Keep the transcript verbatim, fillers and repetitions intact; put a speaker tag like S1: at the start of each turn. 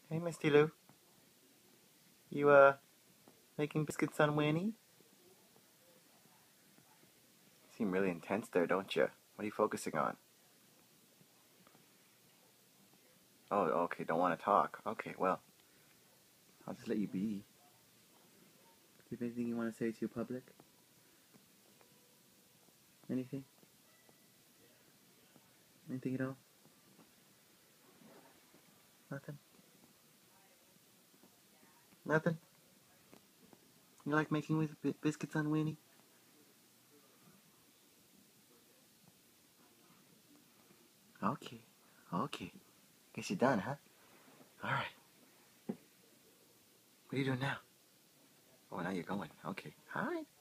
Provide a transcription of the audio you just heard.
S1: Hey, Misty Lou. You, uh, making biscuits on Winnie? You seem really intense there, don't you? What are you focusing on? Oh, okay, don't want to talk. Okay, well, I'll just let you be. Do you have anything you want to say to your public? Anything? Anything at all? Nothing? Nothing? You like making with biscuits on Winnie? Okay, okay. Guess you're done, huh? Alright. What are you doing now? Oh, now you're going. Okay. Hi.